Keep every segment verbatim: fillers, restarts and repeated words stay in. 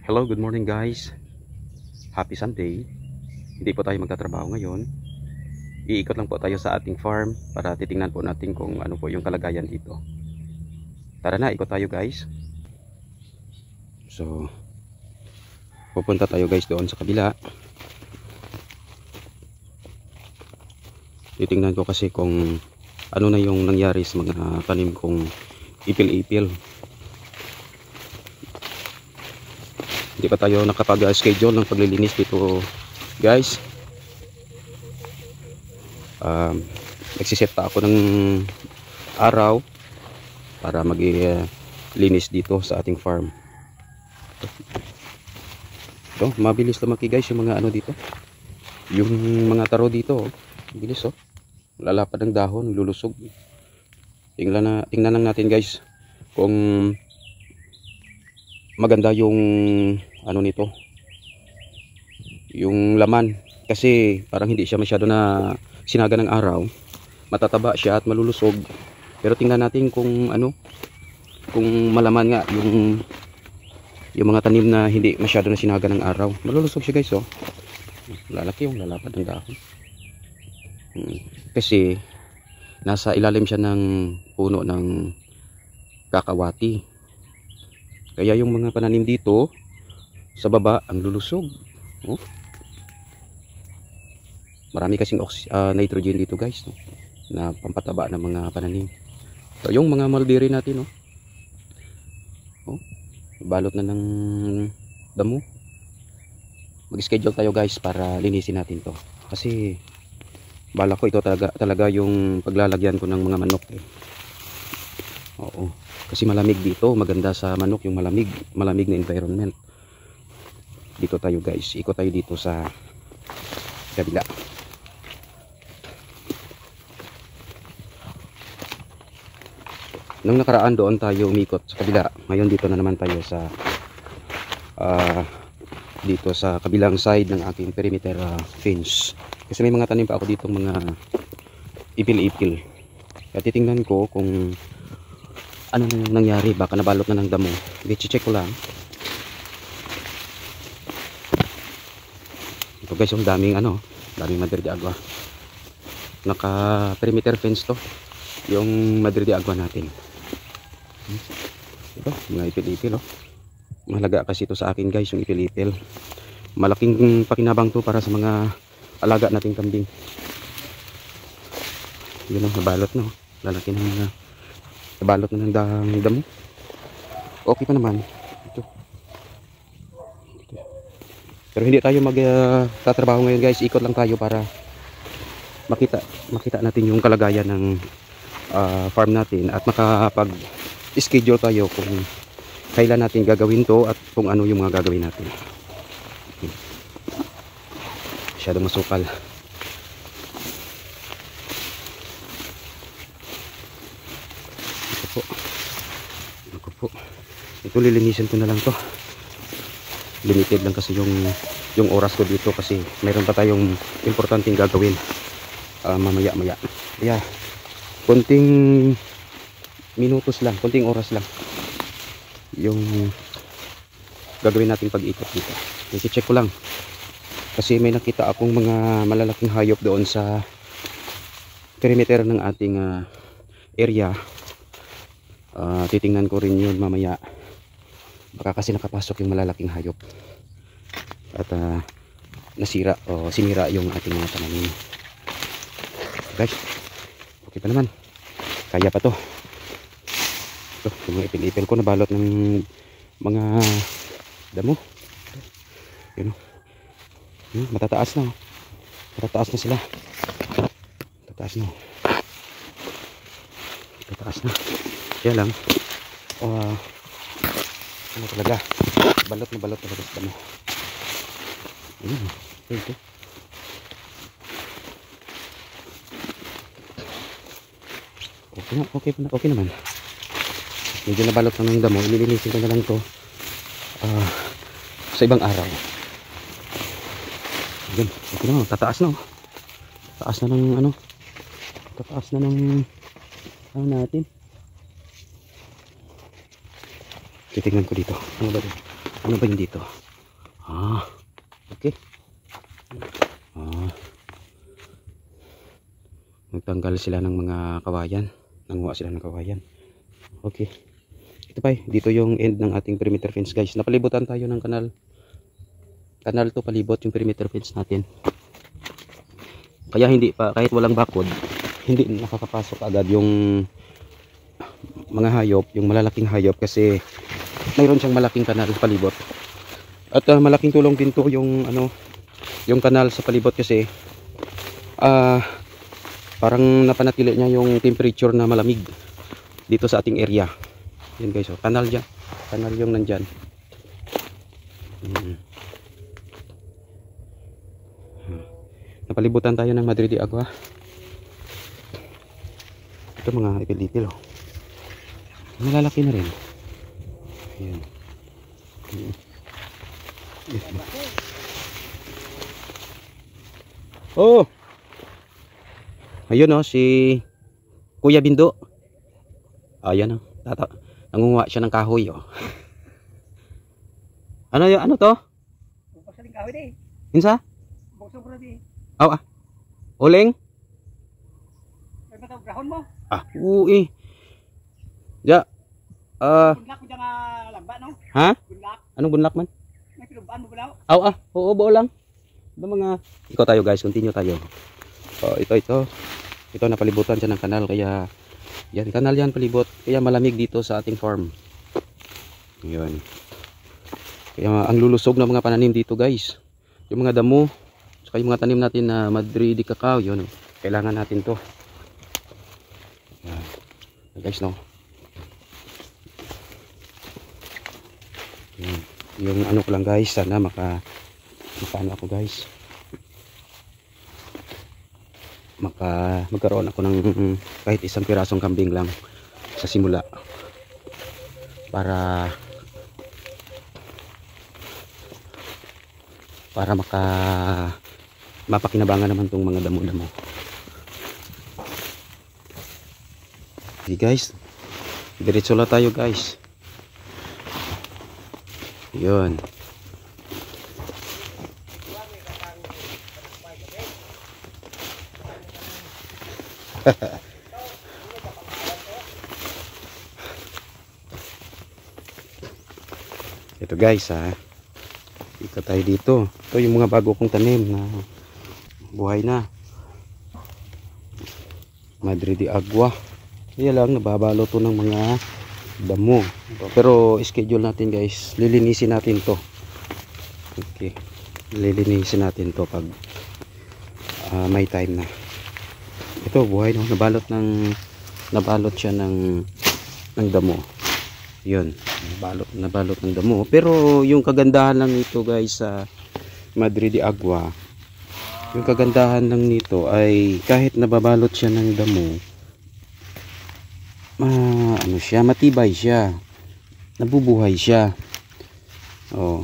Hello, good morning guys. Happy Sunday. Hindi po tayo magtatrabaho ngayon. Iikot lang po tayo sa ating farm para titingnan po natin kung ano po yung kalagayan dito. Tara na, ikot tayo guys. So, pupunta tayo guys doon sa kabila. Titingnan ko kasi kung ano na yung nangyari sa mga tanim kong ipil-ipil. Hindi pa tayo nakapag-schedule ng paglilinis dito guys. um, Nagsiset pa ako ng araw para mag-linis dito sa ating farm. Ito, mabilis lumaki guys yung mga ano dito, yung mga taro dito. Oh, bilis oh, lalapad ng dahon, lulusog. Tingnan na, tingnan lang natin guys kung maganda yung ano nito, yung laman, kasi parang hindi siya masyado na sinaga ng araw. Matataba siya at malulusog, pero tingnan natin kung ano, kung malaman nga yung yung mga tanim na hindi masyado na sinaga ng araw. Malulusog siya guys oh, lalaki yung lalapad ng dahon. hmm. Kasi nasa ilalim siya ng puno ng kakawati, kaya yung mga pananim dito sa baba ang lulusog. Oh, marami kasing uh, nitrogen dito guys, no? Na pampataba ng mga pananim. So yung mga mulberry natin, no? Oh, balot na ng damo. Mag-schedule tayo guys para linisin natin to, kasi bala ko ito talaga, talaga yung paglalagyan ko ng mga manok eh. Oo, kasi malamig dito, maganda sa manok yung malamig, malamig na environment. Dito tayo guys, ikot tayo dito sa kabila. Nung nakaraan doon tayo umikot sa kabila, ngayon dito na naman tayo sa uh, dito sa kabilang side ng aking perimeter uh, fence. Kasi may mga tanim pa ako dito, mga ipil-ipil. Kaya titingnan ko kung ano nang nangyari, baka nabalot na ng damo. I-check ko lang. Ito guys, yung daming ano, daming Madre de Agua. Naka perimeter fence to, yung Madre de Agua natin. Ito, mga ipil-ipil oh. Mahalaga kasi ito sa akin guys, yung ipil-ipil. Malaking pakinabang to para sa mga alaga nating kambing. Yun oh, nabalot na oh. Lalaki na mga nabalot na ng damo. Okay pa naman ito. Pero hindi tayo magtatrabaho uh, ngayon guys, ikot lang tayo para makita makita natin yung kalagayan ng uh, farm natin at makapag schedule tayo kung kailan natin gagawin to at kung ano yung mga gagawin natin. Okay. Masyado masukal. Ito po, ito po, ito lilinisin ko na lang to. Limited lang kasi yung yung oras ko dito, kasi mayroon pa tayong importanteng gagawin uh, mamaya maya. Kaya konting minutos lang, konting oras lang yung gagawin natin pag-ikot dito. I-check ko lang kasi may nakita akong mga malalaking hayop doon sa perimeter ng ating uh, area. Uh, titingnan ko rin yun mamaya. Baka kasi nakapasok yung malalaking hayop at uh, nasira o sinira yung ating mga pananim. Guys, okay pa naman, kaya pa to. Ito, yung mga ipil-ipil ko nabalot ng mga damo. Yun, yun, matataas na, matataas na sila, matataas na, matataas na. Kaya lang uh, ano talaga, balot na balot talaga sa damo. Ayun, ito, ito. Okay na, okay na, okay naman. Medyo nabalot na ng damo, ililinisin ko na lang to uh, sa ibang araw. Ayun, okay na, tataas na. Tataas na ng ano, tataas na ng ano natin. Titignan ko dito, ano ba ito? Ano ba yung dito? Ah, okay. Ah, nagtanggal sila ng mga kawayan. Nanguha sila ng kawayan. Okay. Ito pa, dito yung end ng ating perimeter fence guys. Napalibutan tayo ng kanal. Kanal to palibot yung perimeter fence natin. Kaya hindi pa, kahit walang bakod, hindi nakakapasok agad yung mga hayop, yung malalaking hayop kasi mayroon siyang malaking kanal sa palibot. At uh, malaking tulong din to yung ano, yung kanal sa palibot kasi uh, parang napanatili niya yung temperature na malamig dito sa ating area. Yan guys, oh, kanal dyan. Kanal yung nandyan. Hmm. Napalibutan tayo ng Madre de Agua. Ito mga ipil-ipil, oh. Malalaki na rin. Ayan. Oh! Ayun, oh, si Kuya Bindo. Ayan, oh. Tata nangunguha siya ng kahoy, oh. Ano yung ano to? Buksan ng kahoy di. Insa? Buksan ko na di. Aw, ah. Uling? Ay matawag grahon mo. Ah, ui. Ja. Ah, Bunlak mo dyan nga lamba no? ha? Bunlak. Anong bunlak man? May pinubaan mo bulaw. Aw, ah. Oo, bao lang. Ito mga ikaw tayo guys, continue tayo. Oh, ito ito. Ito napalibutan siya ng kanal kaya yan, kanal yan palibot. Kaya malamig dito sa ating farm. Yun. Kaya ang lulusog ng mga pananim dito guys. Yung mga damo, saka yung mga tanim natin na Madre de Cacao, yun. Kailangan natin to. Yan. Guys, no. Yan. Yung ano ko lang guys, sana maka makaano ako guys. Maka magkaroon ako ng kahit isang pirasong kambing lang sa simula para para maka mapakinabangan naman tong mga damo-damo. Okay guys, diretso lang tayo guys. Yun. Ito guys, ha, ikot tayo dito. Ito yung mga bago kong tanim na buhay na Madre de Agua. Kaya lang nababalo to ng mga damo, pero schedule natin guys, lilinisin natin to. Okay, lilinisin natin to pag uh, may time na. Ito buhay, no? Nabalot ng nabalot siya ng ng damo. Yun, nabalot nabalot ng damo. Pero yung kagandahan lang nito guys sa Madre de Agua, yung kagandahan lang nito ay kahit nababalot siya ng damo, ma ano siya, matibay siya. Nabubuhay siya. Oh.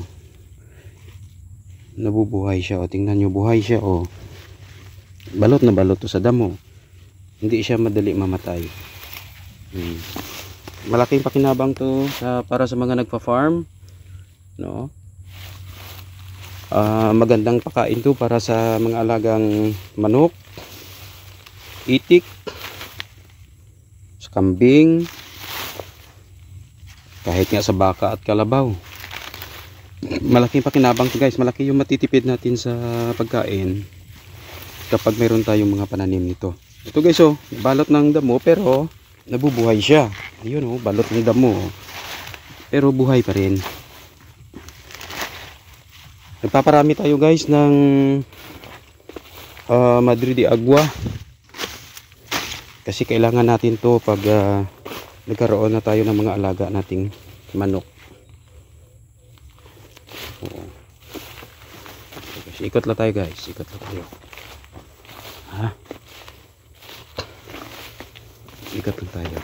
Nabubuhay siya. O, tingnan niyo, buhay siya, oh. Balot na balot to sa damo. Hindi siya madali mamatay. Hmm. Malaking pakinabang to sa para sa mga nagfa-farm, no? Uh, magandang pakain to para sa mga alagang manok, itik, sa kambing, kahit nga sa baka at kalabaw. Malaking pakinabang to guys. Malaki yung matitipid natin sa pagkain kapag mayroon tayong mga pananim nito. Ito guys, oh, balot ng damo pero nabubuhay siya. Ayun, oh, balot ng damo, oh, pero buhay pa rin. Nagpaparami tayo guys ng uh, Madre de Agua kasi kailangan natin to pag uh, nagkaroon na tayo ng mga alaga nating manok. Oo. Okay, ikot lang tayo guys, ikot lang tayo. Ha? Ikot lang tayo.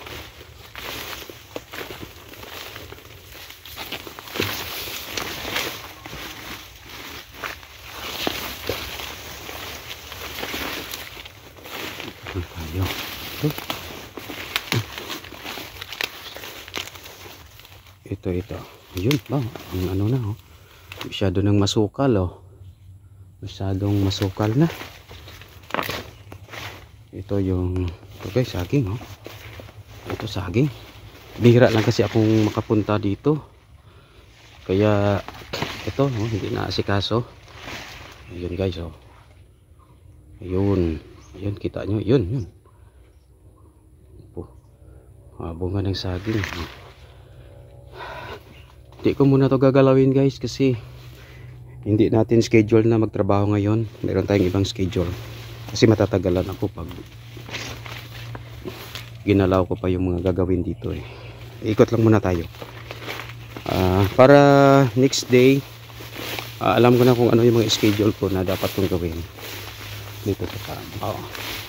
Ikot lang tayo. Ito. Ito, ito. Ayun ba, ang ano na oh. Masyado nang masukal oh. Masyadong masukal na. Ito yung, ito guys, saging oh. Ito saging. Bihira lang kasi akong makapunta dito. Kaya ito no, hindi na asikaso. Ayun guys oh. Ayun. Ayun kita nyo, yun, yun. Po. Ah, bunga ng saging. Hindi ko muna to gagalawin guys kasi hindi natin schedule na magtrabaho ngayon. Meron tayong ibang schedule. Kasi matatagalan ako pag ginalaw ko pa yung mga gagawin dito eh. Ikot lang muna tayo. Uh, para next day, uh, alam ko na kung ano yung mga schedule ko na dapat kong gawin. Dito sa farm. Oh.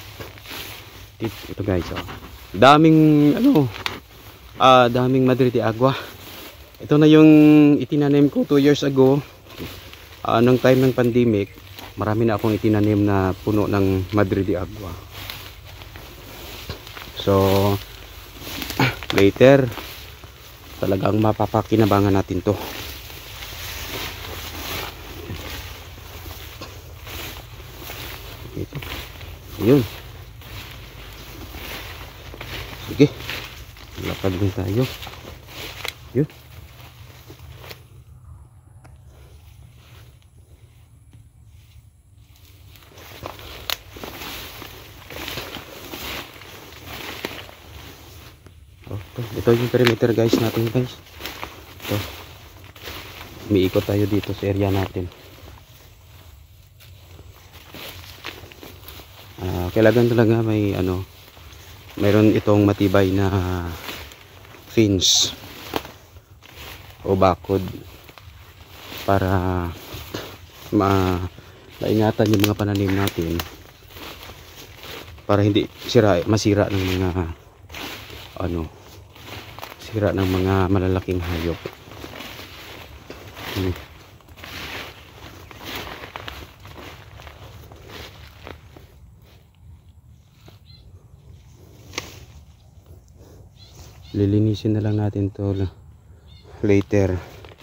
Ito guys oh. Daming ano, ah, uh, daming Madre de Agua. Ito na yung itinanim ko two years ago. Uh, nung time ng pandemic, marami na akong itinanim na puno ng Madre de Agua. So, later, talagang mapapakinabangan natin to. Ito. Ayun. Sige. Lakad din tayo. Yun. Ito yung perimeter guys natin guys. Ito. Umiikot tayo dito sa area natin. Uh, kailangan talaga may ano, mayroon itong matibay na fence o bakod para ma maingatan yung mga pananim natin para hindi sira, masira ng mga ano, sira ng mga malalaking hayop. Hmm. Lilinisin na lang natin to later.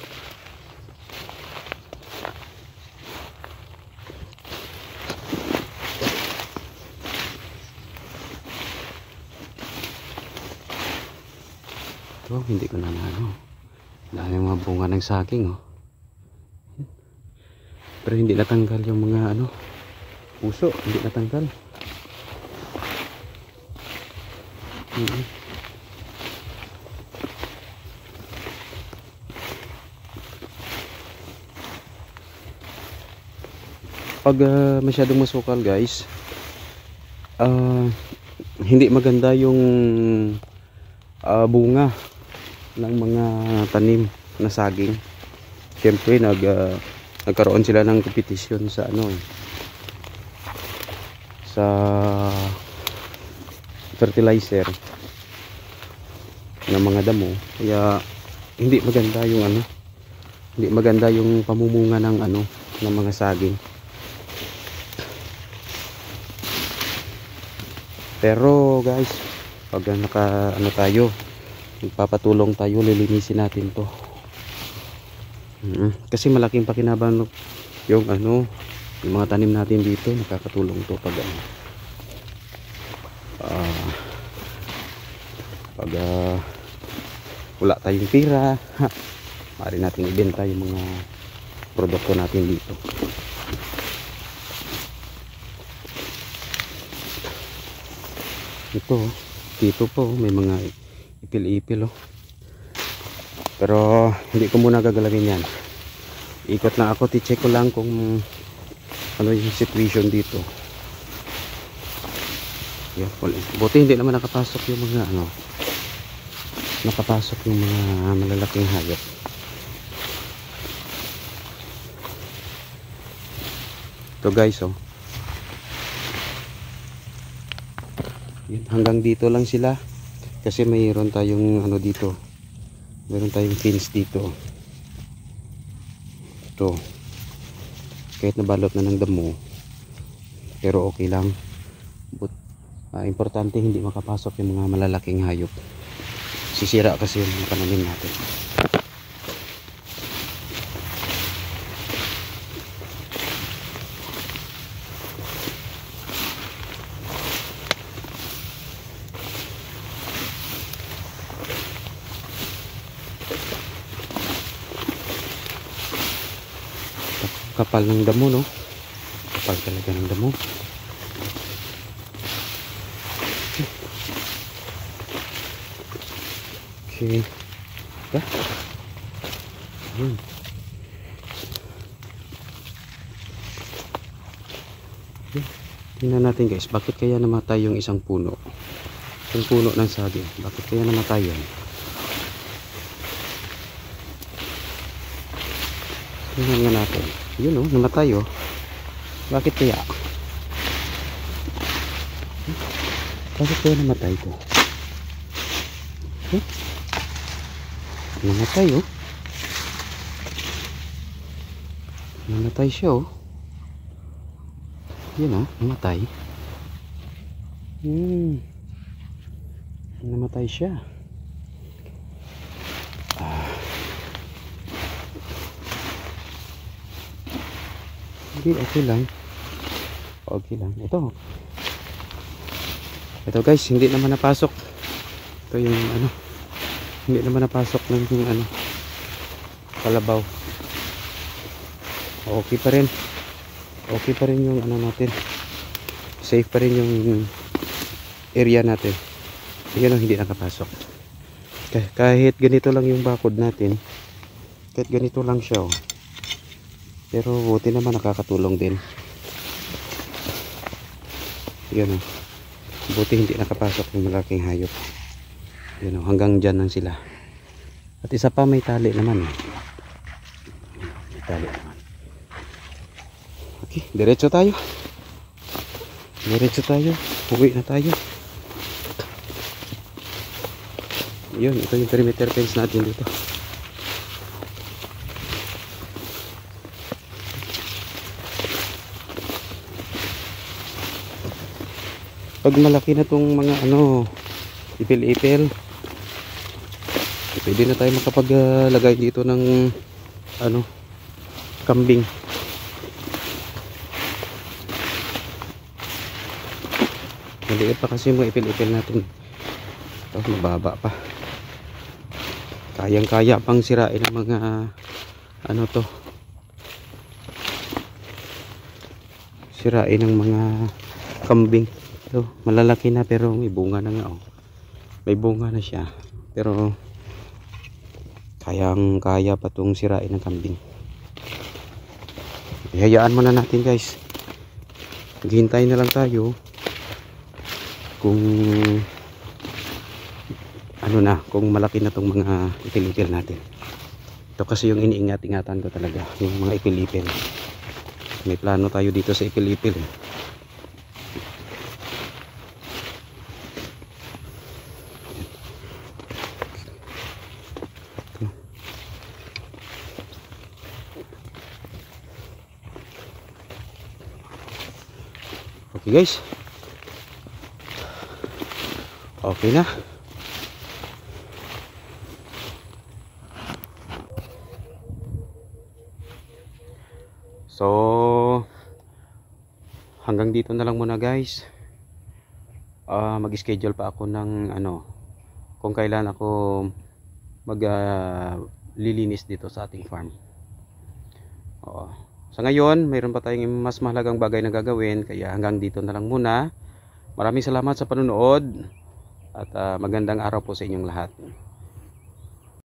Ito, hindi ko na ano. Dami mga bunga ng saging oh. Pero hindi natanggal yung mga ano, puso, hindi natanggal. Hmm. Pag uh, masyadong masukal guys, uh, hindi maganda yung uh, bunga ng mga tanim na saging. Siyempre nag, uh, nagkaroon sila ng competition sa ano eh, sa fertilizer ng mga damo. Kaya hindi maganda yung ano, hindi maganda yung pamumunga ng ano, ng mga saging. Pero guys, pag naka ano tayo, magpapatulong tayo, lilinisin natin to. Mm-hmm. Kasi malaking pakinabang yung ano, yung mga tanim natin dito, nakakatulong to pag ano, uh, pag uh, wala tayong pira, maaari natin ibenta yung mga produkto natin dito. Ito, dito po may mga ipil-ipil oh. Pero hindi ko muna gagalawin yan. Ikot lang ako, ti-check ko lang kung ano yung situation dito. Yeah, buti hindi naman nakapasok yung mga ano, nakapasok yung mga malalaking hayop. Ito guys oh. Yan, hanggang dito lang sila kasi mayroon tayong ano dito, mayroon tayong fence dito. Ito kahit nabalot na ng damo pero okay lang. But uh, importante hindi makapasok yung mga malalaking hayop, sisira kasi yung pananim natin. kapal ng damo, no? Kapal talaga ng damo. Okay. Ya. Hmm. Okay. Tingnan natin guys, bakit kaya namatay yung isang puno? Yung puno ng saging, bakit kaya namatay yan? Tingnan nga natin. Yun oh, namatay oh. Bakit kaya? Bakit kaya namatay ito? Huh? Namatay oh. Namatay siya oh. Yun oh, namatay. Hmm. Namatay siya. Ah. Hindi, okay lang. Okay lang. Ito. Ito guys, hindi naman napasok. Ito yung ano. Hindi naman napasok ng yung ano. Kalabaw. Okay pa rin. Okay pa rin yung ano natin. Safe pa rin yung area natin. Yan ang hindi nakapasok. Kahit ganito lang yung bakod natin. Kahit ganito lang siya oh. Pero buti naman nakakatulong din. Yan oh. Buti hindi nakapasok yung malaking hayop. Yan oh, hanggang dyan lang sila. At isa pa may tali naman eh. May tali naman. Okay, diretso tayo. Diretso tayo. Uwi na tayo. Yun, ito yung perimeter fence natin dito. Pag malaki na tong mga ano, ipil-ipil, pwede na tayo makapaglagay dito ng ano, kambing. Maliit pa kasi mga ipil-ipil natin. Ito, mababa pa. Kayang-kaya pang sirain ng mga ano to. Sirain ng mga kambing. Ito, malalaki na pero may bunga na nga oh. May bunga na siya. Pero kayang-kaya pa tong sirain ng kambing. Ihayaan muna natin guys. Maghintay na lang tayo kung ano na, kung malaki na tong mga ipil-ipil natin. Ito kasi yung iniingat-ingatan ko talaga, yung mga ipil-ipil. May plano tayo dito sa ipil-ipil eh. Okay guys, okay na. So hanggang dito na lang muna guys. uh, Mag-schedule pa ako ng ano, kung kailan ako mag uh, lilinis dito sa ating farm. Oo. Sa ngayon, mayroon pa tayong mas mahalagang bagay na gagawin, kaya hanggang dito na lang muna. Maraming salamat sa panonood at uh, magandang araw po sa inyong lahat.